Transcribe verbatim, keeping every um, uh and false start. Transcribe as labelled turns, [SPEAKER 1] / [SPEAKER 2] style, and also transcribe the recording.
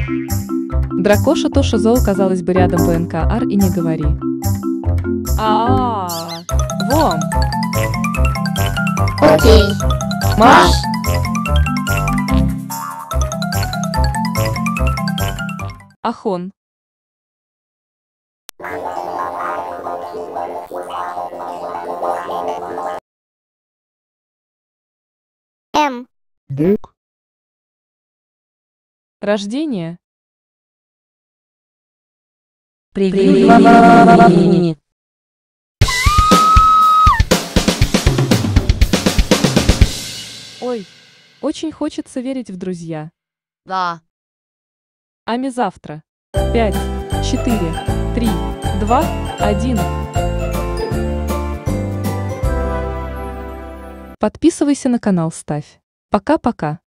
[SPEAKER 1] Дракоша Тоша Зол, казалось бы, рядом ВНК Ар и не говори. А, Вом.
[SPEAKER 2] Окей.
[SPEAKER 1] Маш. Ахон.
[SPEAKER 2] М.
[SPEAKER 3] Бук.
[SPEAKER 1] Рождение.
[SPEAKER 4] Привет.
[SPEAKER 1] Ой, очень хочется верить в друзья.
[SPEAKER 4] Да.
[SPEAKER 1] Ами завтра. Пять, четыре, три, два, один. Подписывайся на канал, ставь. Пока-пока.